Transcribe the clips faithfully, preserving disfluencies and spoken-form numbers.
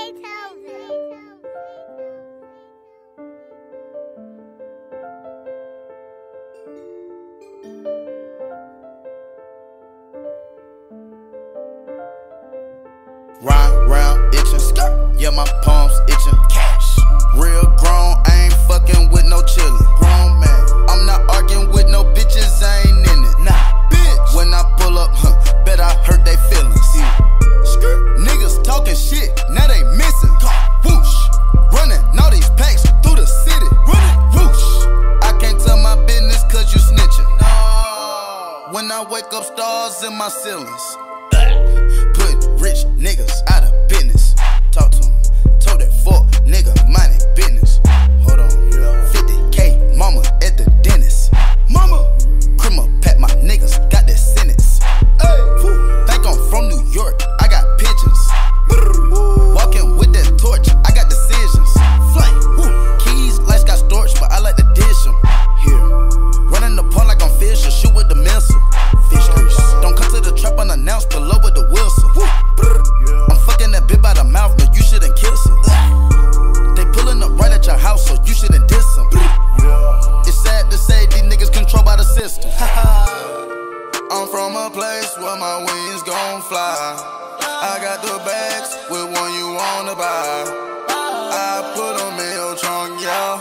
Ride round itching, skirt. Yeah, my palms itching. Cash. Real grown, I ain't fucking with no chillin'. Grown man. I'm not arguing with no bitches, I ain't in it. Nah, bitch. When I pull up, huh, bet I hurt they feelings. Yeah. Skirt. Niggas talking shit, now they missing. Whoosh. Running all these packs through the city. Running. Whoosh. I can't tell my business cause you snitching. No. When I wake up, stars in my ceilings. Rich niggas out of business. Talk to him. Told that fuck nigga mind his business. Hold on. fifty K mama at the dentist. Mama. Criminal pat my niggas got that sentence. Hey. Think I'm from New York. I got pigeons. Walking with that torch. I got decisions. Flame. Keys, lights got storage, but I like to dish them. Here. Running the point like I'm Fisher. Shoot with the missile. Fish grease. Don't come to the trap unannounced. Below with the whistle. I'm fucking that bitch by the mouth, no, you shouldn't kiss her. They pulling up right at your house, so you shouldn't diss them. It's sad to say these niggas controlled by the system. I'm from a place where my wings gon' fly. I got the bags with one you wanna buy. I put them in your trunk, yeah.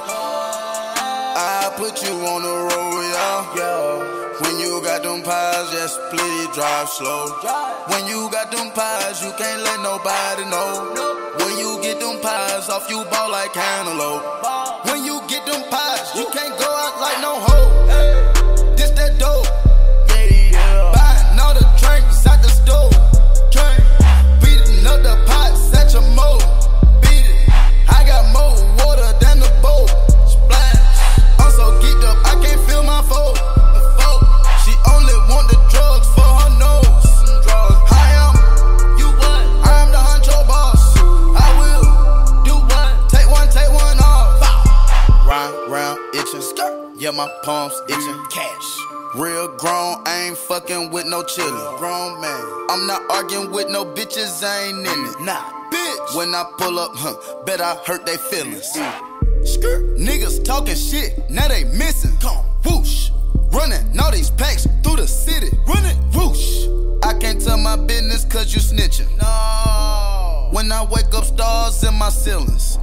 I put you on the road, yeah. When you got them pies, just please drive slow. When you got them pies, you can't let nobody know. When you get them pies off, you ball like cantaloupe. When you get them pies, you can't go out like no hoe. This that dope. Buying all the drinks out the stove. Beating up the pots at your mold. Beat it. I got more water than the boat. Splash. I'm so geeked up, I can't feel my foe. Want the drugs for her nose. I am, you what? I am the honcho boss. I will do what? Take one, take one off. Ride round itching, skirt. Yeah, my palms itching. Cash. Real grown, I ain't fucking with no chillin'. Grown man. I'm not arguing with no bitches, I ain't in it. Nah, bitch. When I pull up, huh, bet I hurt they feelings. Skirt. Niggas talking shit, now they missing. Come whoosh. Running all these packs through the city. Running, whoosh. I can't tell my business cause you snitching. No. When I wake up, stars in my ceilings.